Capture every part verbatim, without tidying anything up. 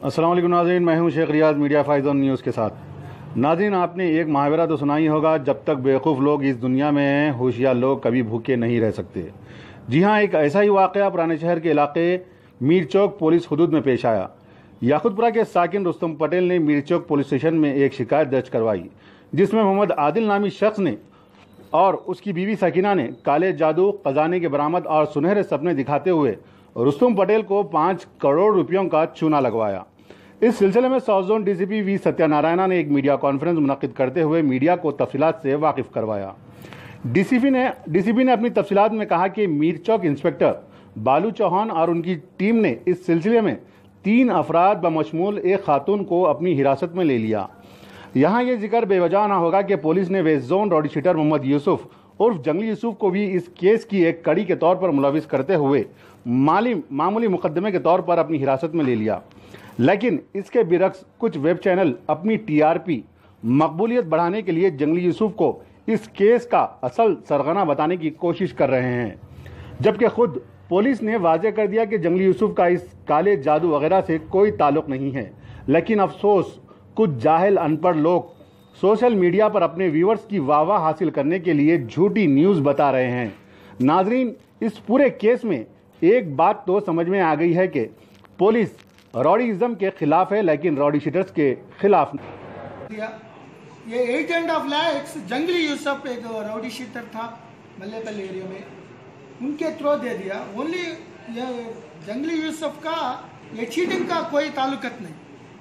अस्सलाम वालेकुम नाज़रीन, मैं हूं Sheikh Riyaz media Faiz on news के साथ। नाज़रीन, आपने एक मुहावरा तो सुना ही होगा, जब तक बेवकूफ़ लोग इस दुनिया में हैं, होशियार लोग कभी भूखे नहीं रह सकते। जी हां, एक ऐसा ही वाक़या पुराने शहर के इलाके मीर चौक पुलिस हदूद में पेश आया। याकुतपुरा के साकिन रुस्तम पटेल ने मीर चौक पुलिस स्टेशन में एक शिकायत दर्ज करवाई, जिसमें मोहम्मद आदिल नामी शख्स ने और उसकी बीवी सकीना ने काले जादू, खजाने के बरामद और सुनहरे सपने दिखाते हुए रुस्तम पटेल को पाँच करोड़ रुपयों का चूना लगवाया। इस सिलसिले में south zone DCP V Satyanarayana ने एक मीडिया कॉन्फ्रेंस मुनक्किद करते हुए मीडिया को तफसीलात से वाकिफ करवाया। डीसीपी ने डीसीपी ने अपनी तफसीलात में कहा कि मीर चौक इंस्पेक्टर बालू चौहान और उनकी टीम ने इस सिलसिले में तीन अफराद बमशमूल एक खातून को अपनी हिरासत में ले लिया। यहाँ ये जिक्र बेवजह ना होगा कि पुलिस ने west zone rowdy sheeter Mohammad Yusuf उर्फ जंगली यूसुफ को भी इस केस की एक कड़ी के तौर पर मुलविस करते हुए माली मामूली मुकदमे के तौर पर अपनी हिरासत में ले लिया। लेकिन इसके बिरक्स कुछ वेब चैनल अपनी टीआरपी मकबूलियत बढ़ाने के लिए जंगली यूसुफ को इस केस का असल सरगना बताने की कोशिश कर रहे हैं, जबकि खुद पुलिस ने वाजे कर दिया कि जंगली यूसुफ का इस काले जादू वगैरह से कोई ताल्लुक नहीं है। लेकिन अफसोस, कुछ जाहिल अनपढ़ लोग सोशल मीडिया पर अपने व्यूअर्स की वाहवाह हासिल करने के लिए झूठी न्यूज़ बता रहे हैं। नाजरीन, इस पूरे केस में एक बात तो समझ में आ गई है कि पुलिस रॉडीज़म के खिलाफ है, लेकिन रॉडी शीटर्स के खिलाफ नहीं। ये एजेंट ऑफ लैक्स जंगली यूसुफ एक रॉडी शीटर था मल्लेपल्ली एरिया में, उनके थ्रो दे दिया। ओनली ये जंगली यूसुफ का ये चीटिंग का कोई ताल्लुकत नहीं,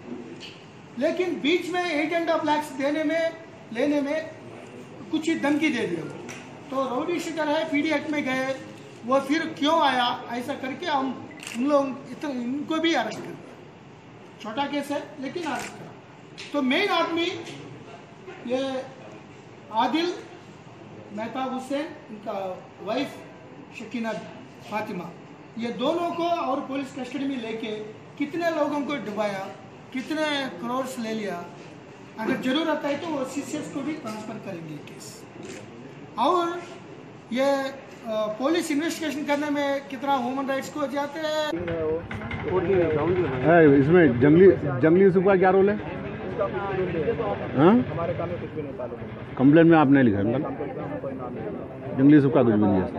लेकिन बीच में एजेंट ऑफ लैक्स देने में लेने में कुछ ही धमकी दे दिया। तो रॉडी शीटर है, पीडी एक्ट में गए, वो फिर क्यों आया ऐसा करके हम उन लोग इनको भी अरेस्ट कर दिया। छोटा केस है लेकिन अरेस्ट करा। तो मेन आदमी ये आदिल मेहताब हुसैन, इनका वाइफ शकीना फातिमा, ये दोनों को और पुलिस कस्टडी में लेके कितने लोगों को डुबाया, कितने करोड़ ले लिया। अगर जरूरत है तो वो सीसीएस को भी ट्रांसफर करेंगे केस। और ये पुलिस इन्वेस्टिगेशन करने में कितना ह्यूमन राइट्स को जाते हैं। इसमें जंगली जंगली यूसुफ का क्या रोल है? कंप्लेंट में आपने लिखा है, जंगली यूसुफ का कुछ भी नहीं है।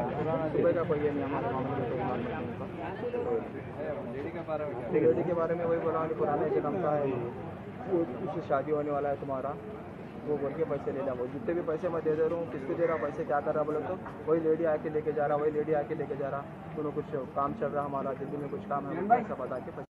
लेडी के बारे में वही बोला, पुराने जन्म का है, उससे शादी होने वाला है तुम्हारा, वो बोल के पैसे ले लिया। वो जितने भी पैसे मैं दे दे रहा हूँ, किसको दे रहा हूँ, पैसे क्या कर रहा बोले तो वही लेडी आके लेके जा रहा, वही लेडी आके लेके जा रहा। दोनों कुछ काम चल रहा हमारा, दिल्ली में कुछ काम है, पैसा बता के